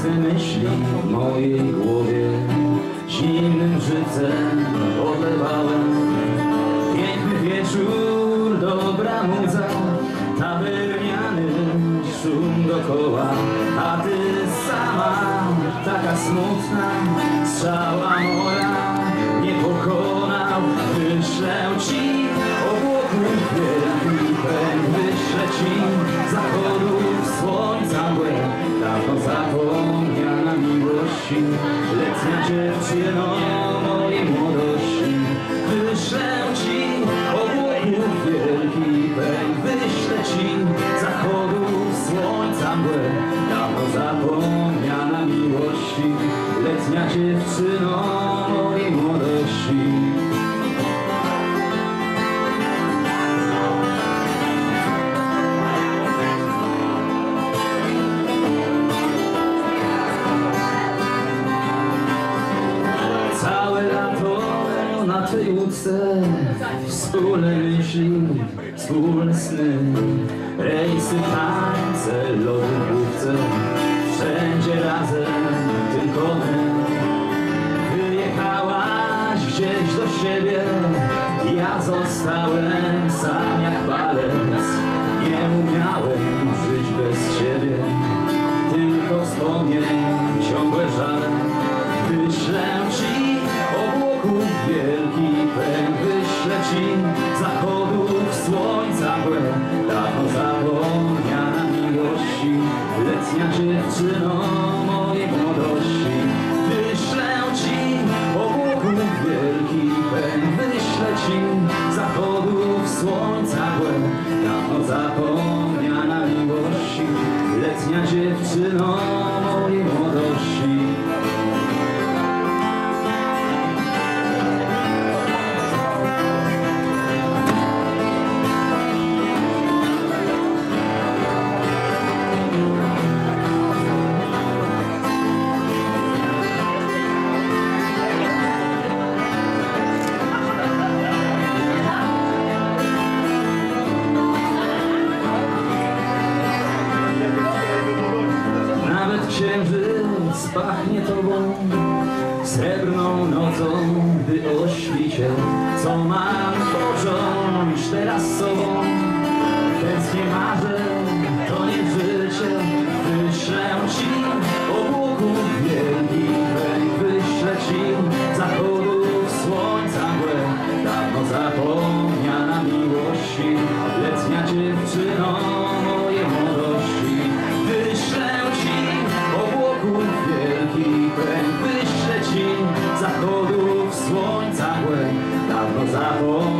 Jasne myśli w mojej głowie zimnym żywcem odlewałem. Piękny wieczór, dobra mudza, tawerniany szum dokoła, a ty sama, taka smutna, strzała moja nie pokonał. Wyślę ci obłoków wielki pęk, wyślę ci zachodów słońca mgłę, dawno zapomniana miłości, letnia dziewczyno mojej młodości. Wyślę ci obłoków wielki pęk, wyślę ci zachodów słońca mgłę, dawno zapomniana miłości, letnia dziewczyno mojej młodości. Całe lato na tej łódce, wspólne myśli, wspólne sny, rejsy, tańce, lody w główce, wszędzie razem, tylko my. Wyjechałaś gdzieś do siebie, ja zostałem sam jak palec. Nie umiałem żyć bez ciebie, tylko wspomnień ciągłe żale. Wyślę ci obłoków wielki pęk, wyślę ci zachodów słońca mgłę, dawno zapomniana miłości, letnia dziewczyno mojej młodości. Wyślę ci obłoków wielki pęk, wyślę ci zachodów słońca mgłę, dawno zapomniana miłości, letnia dziewczyno mojej młodości. Księżyc pachnie tobą, srebrną nocą, gdy o świcie. Co mam począć teraz z sobą? Tęsknię, marzę, to nie życie. Wyślę ci obłoków wielki pęk, wyślę ci zachodów słońca mgłę, dawno zapomniana miłości, letnia dziewczyno mojej młodości. Wyślę ci obłoków wielki pęk, wyślę ci zachodów słońca mgłę, dawno zapomniana